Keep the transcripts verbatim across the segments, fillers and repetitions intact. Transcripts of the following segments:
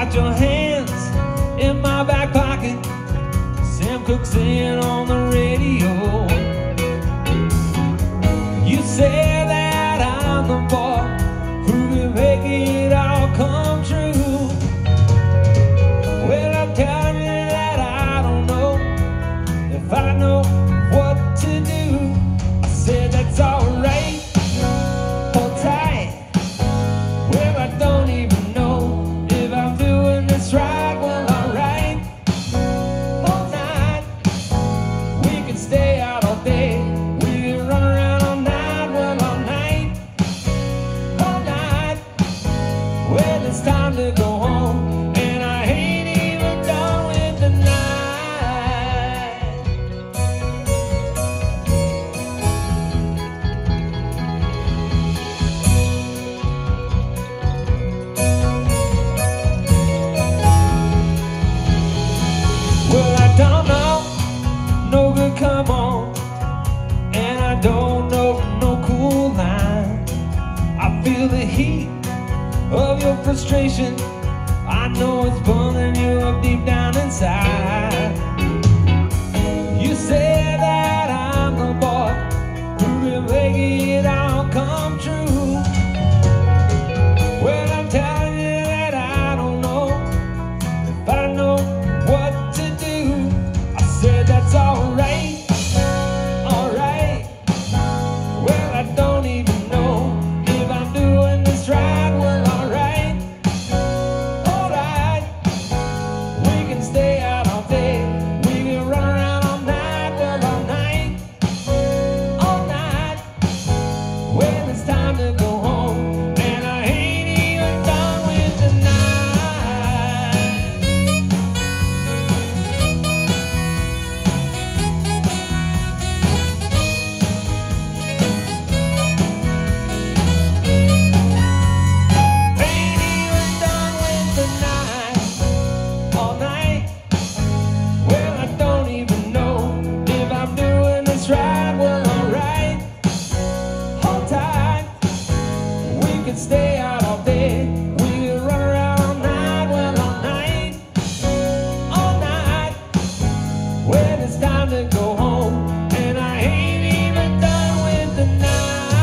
got your hands in my back pocket. Sam Cooke singing on the radio. You say that I'm the boy who can make it all come true. Well, I'm telling you that I don't know if I know what to do. I said that's alright, hold tight. Well, I don't even know if I'm doing this right. Well, alright, all night. We can stay out all day, we can run around all night. Well, all night, all night. Well, it's time to go home, and I ain't even done with the night. Well, I don't know no good come on, and I don't know no cool line. I feel the heat of your frustration, I know it's pulling you up deep down inside. You say that I'm the boy who can make it all come true. Well, I'm telling you that I don't know if I know what to do. I said that's alright, alright. Well, I don't even know if I'm doing this right. Well, alright, alright. We can stay out all day, we can run around all night. Well, all night, all night. Well, it's time to go home, and I ain't even done with the night. Ain't even done with the night, all night. Well, I don't even know if I'm doing this right. Well, alright, hold tight. We can stay out all day, we can run around all night. Well, all night, all night. Well, it's time to go home, and I ain't even done with the night.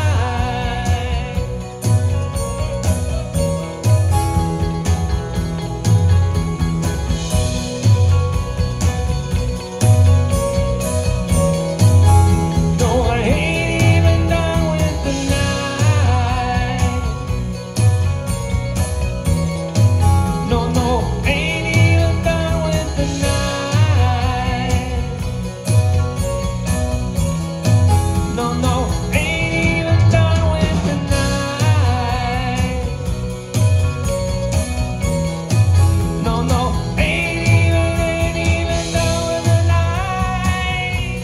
No, I ain't even done with the night. No, no, ain't even done with the night. No, no, ain't even done with the night. No, no, ain't even, ain't even done with the night.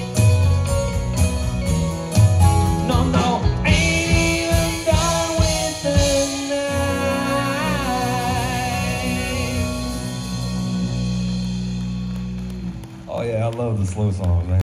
No, no, ain't even done with the night. Oh yeah, I love the slow songs, man.